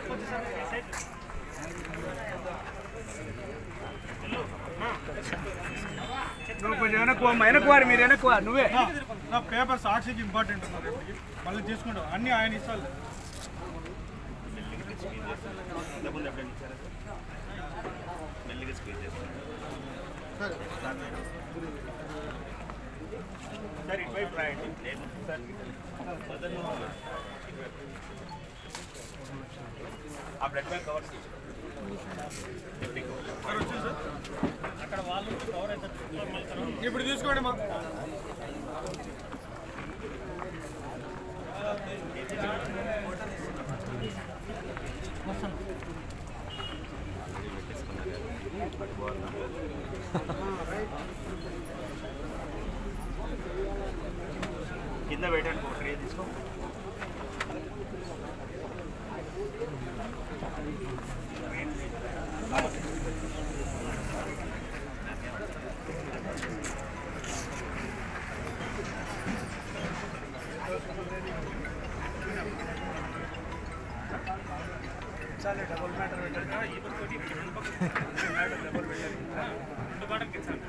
నువ్వే నా పేపర్ సాక్షికి ఇంపార్టెంట్ ఉన్నారు మళ్ళీ తీసుకుంటావు అన్ని ఆయన ఇస్తాను సార్ ఇటువైపు రాయండి ఆ బ్లడ్ బ్యాంక్ కవర్స్ అక్కడ వాళ్ళు కవర్ అవుతారు ఇప్పుడు తీసుకోండి మా కింద పెట్టండి ట్రే తీసుకో चाले डबल मैटर